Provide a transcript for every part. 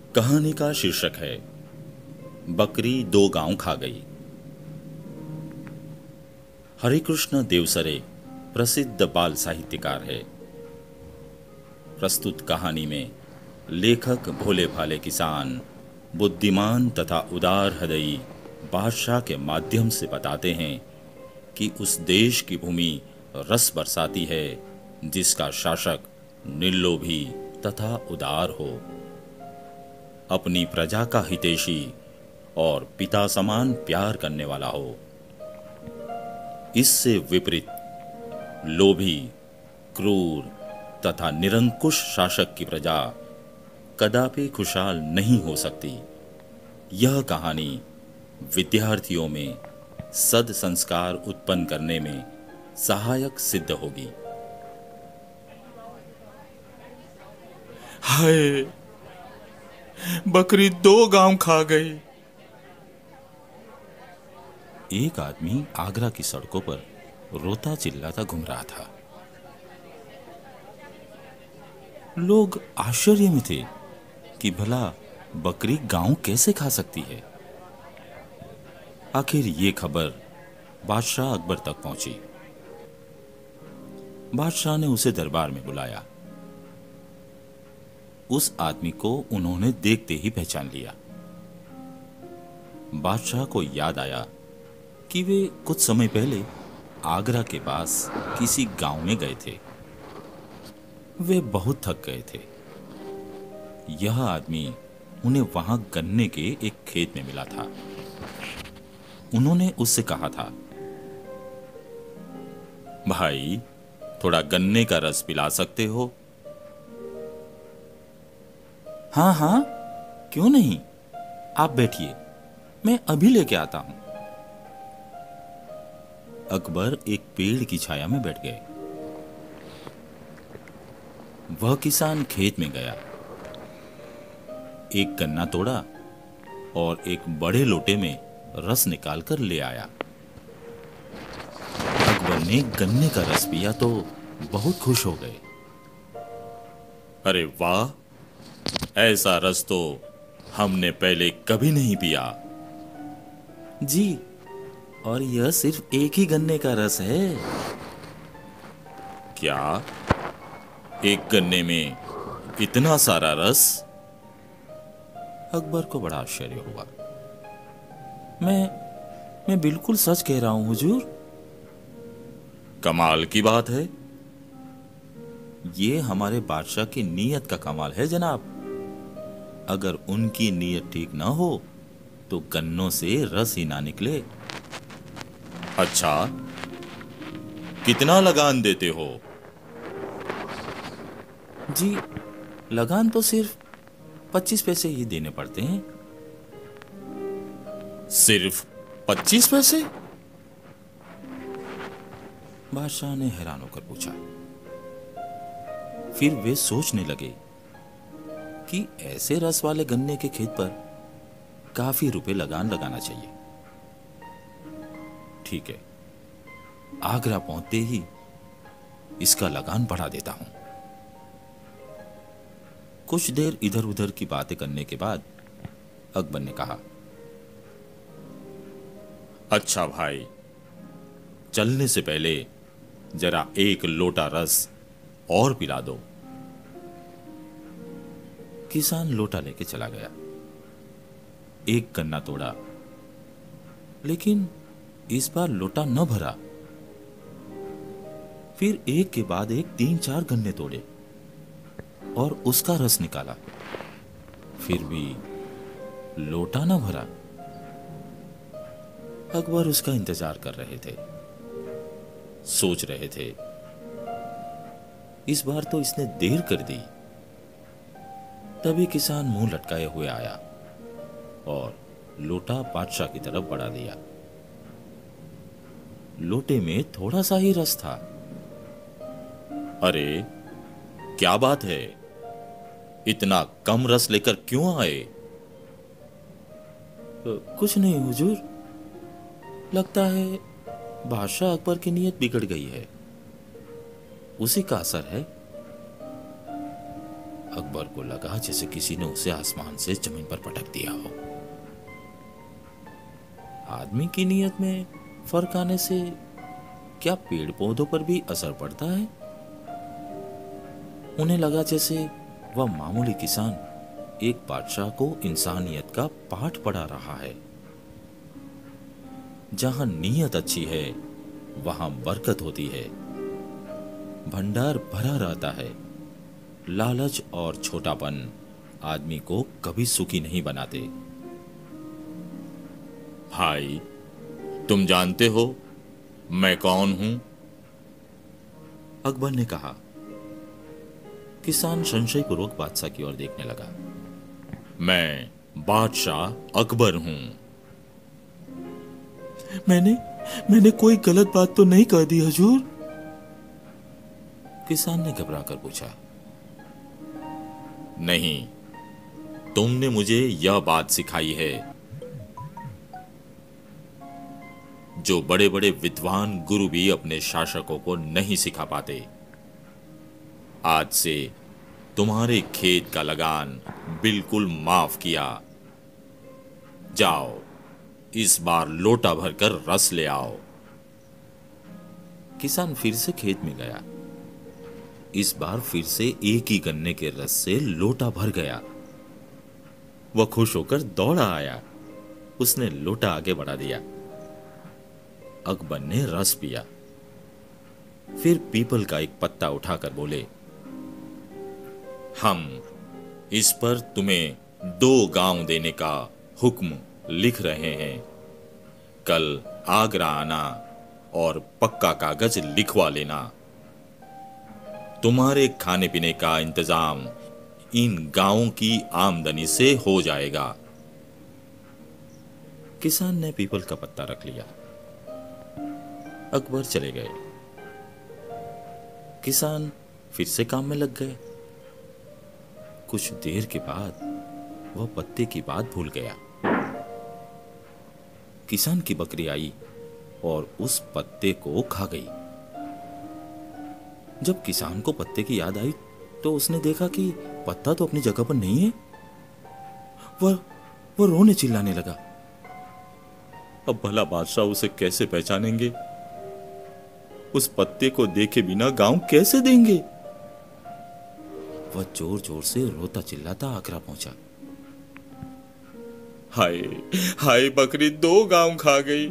कहानी का शीर्षक है बकरी 2 गांव खा गई। हरिकृष्ण देवसरे प्रसिद्ध बाल साहित्यकार है। प्रस्तुत कहानी में लेखक भोले भाले किसान, बुद्धिमान तथा उदार हृदयी बादशाह के माध्यम से बताते हैं कि उस देश की भूमि रस बरसाती है जिसका शासक निर्लोभी तथा उदार हो, अपनी प्रजा का हितैषी और पिता समान प्यार करने वाला हो। इससे विपरीत लोभी, क्रूर तथा निरंकुश शासक की प्रजा कदापि खुशहाल नहीं हो सकती। यह कहानी विद्यार्थियों में सद संस्कार उत्पन्न करने में सहायक सिद्ध होगी। हाय, बकरी 2 गांव खा गई। एक आदमी आगरा की सड़कों पर रोता चिल्लाता घूम रहा था। लोग आश्चर्य में थे कि भला बकरी गांव कैसे खा सकती है। आखिर ये खबर बादशाह अकबर तक पहुंची। बादशाह ने उसे दरबार में बुलाया। उस आदमी को उन्होंने देखते ही पहचान लिया। बादशाह को याद आया कि वे कुछ समय पहले आगरा के पास किसी गांव में गए थे। वे बहुत थक गए थे। यह आदमी उन्हें वहां गन्ने के एक खेत में मिला था। उन्होंने उससे कहा था, भाई, थोड़ा गन्ने का रस पिला सकते हो? हाँ हाँ, क्यों नहीं, आप बैठिए, मैं अभी लेके आता हूं। अकबर एक पेड़ की छाया में बैठ गए। वह किसान खेत में गया, एक गन्ना तोड़ा और एक बड़े लोटे में रस निकालकर ले आया। अकबर ने गन्ने का रस पिया तो बहुत खुश हो गए। अरे वाह, ऐसा रस तो हमने पहले कभी नहीं पिया। जी, और यह सिर्फ एक ही गन्ने का रस है। क्या? एक गन्ने में इतना सारा रस? अकबर को बड़ा आश्चर्य हुआ। मैं बिल्कुल सच कह रहा हूं हुजूर। कमाल की बात है। ये हमारे बादशाह की नीयत का कमाल है जनाब। अगर उनकी नीयत ठीक ना हो तो गन्नों से रस ही ना निकले। अच्छा, कितना लगान देते हो? जी, लगान तो सिर्फ 25 पैसे ही देने पड़ते हैं। सिर्फ 25 पैसे? बादशाह ने हैरान होकर पूछा। फिर वे सोचने लगे कि ऐसे रस वाले गन्ने के खेत पर काफी रुपए लगान लगाना चाहिए। ठीक है, आगरा पहुंचते ही इसका लगान बढ़ा देता हूं। कुछ देर इधर उधर की बातें करने के बाद अकबर ने कहा, अच्छा भाई, चलने से पहले जरा एक लोटा रस और पिला दो। किसान लोटा लेके चला गया। एक गन्ना तोड़ा, लेकिन इस बार लोटा न भरा। फिर एक के बाद एक 3-4 गन्ने तोड़े और उसका रस निकाला। फिर भी लोटा न भरा। अकबर उसका इंतजार कर रहे थे, सोच रहे थे, इस बार तो इसने देर कर दी। तभी किसान मुंह लटकाए हुए आया और लोटा बादशाह की तरफ बढ़ा दिया। लोटे में थोड़ा सा ही रस था। अरे, क्या बात है, इतना कम रस लेकर क्यों आए? कुछ नहीं हुजूर, लगता है बादशाह अकबर की नीयत बिगड़ गई है, उसी का असर है। अकबर को लगा जैसे किसी ने उसे आसमान से जमीन पर पटक दिया हो। आदमी की नीयत में फर्क आने से क्या पेड़ पौधों पर भी असर पड़ता है? उन्हें लगा जैसे वह मामूली किसान एक बादशाह को इंसानियत का पाठ पढ़ा रहा है। जहां नीयत अच्छी है वहां बरकत होती है, भंडार भरा रहता है। लालच और छोटापन आदमी को कभी सुखी नहीं बनाते। भाई, तुम जानते हो मैं कौन हूं? अकबर ने कहा। किसान संशयपूर्वक बादशाह की ओर देखने लगा। मैं बादशाह अकबर हूं। मैंने कोई गलत बात तो नहीं कह दी हुजूर? किसान ने घबराकर पूछा। नहीं, तुमने मुझे यह बात सिखाई है जो बड़े बड़े विद्वान गुरु भी अपने शासकों को नहीं सिखा पाते। आज से तुम्हारे खेत का लगान बिल्कुल माफ किया। जाओ, इस बार लोटा भरकर रस ले आओ। किसान फिर से खेत में गया। इस बार फिर से एक ही गन्ने के रस से लोटा भर गया। वह खुश होकर दौड़ा आया। उसने लोटा आगे बढ़ा दिया। अकबर ने रस पिया। फिर पीपल का एक पत्ता उठाकर बोले, हम इस पर तुम्हें 2 गांव देने का हुक्म लिख रहे हैं। कल आगरा आना और पक्का कागज लिखवा लेना। तुम्हारे खाने पीने का इंतजाम इन गांवों की आमदनी से हो जाएगा। किसान ने पीपल का पत्ता रख लिया। अकबर चले गए। किसान फिर से काम में लग गए। कुछ देर के बाद वह पत्ते की बात भूल गया। किसान की बकरी आई और उस पत्ते को खा गई। जब किसान को पत्ते की याद आई तो उसने देखा कि पत्ता तो अपनी जगह पर नहीं है। वह रोने चिल्लाने लगा। अब भला बादशाह उसे कैसे पहचानेंगे? उस पत्ते को देखे बिना गांव कैसे देंगे? वह जोर जोर से रोता चिल्लाता आगरा पहुंचा। हाय हाय, बकरी 2 गांव खा गई।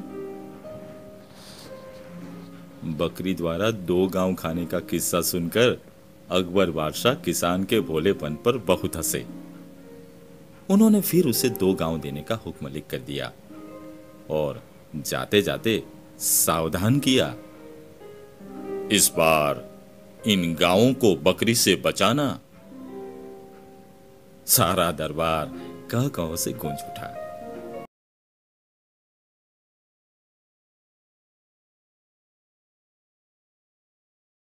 बकरी द्वारा 2 गांव खाने का किस्सा सुनकर अकबर बादशाह किसान के भोलेपन पर बहुत हंसे। उन्होंने फिर उसे 2 गांव देने का हुक्म लिख कर दिया और जाते जाते सावधान किया, इस बार इन गांवों को बकरी से बचाना। सारा दरबार कह कह से गूंज उठा।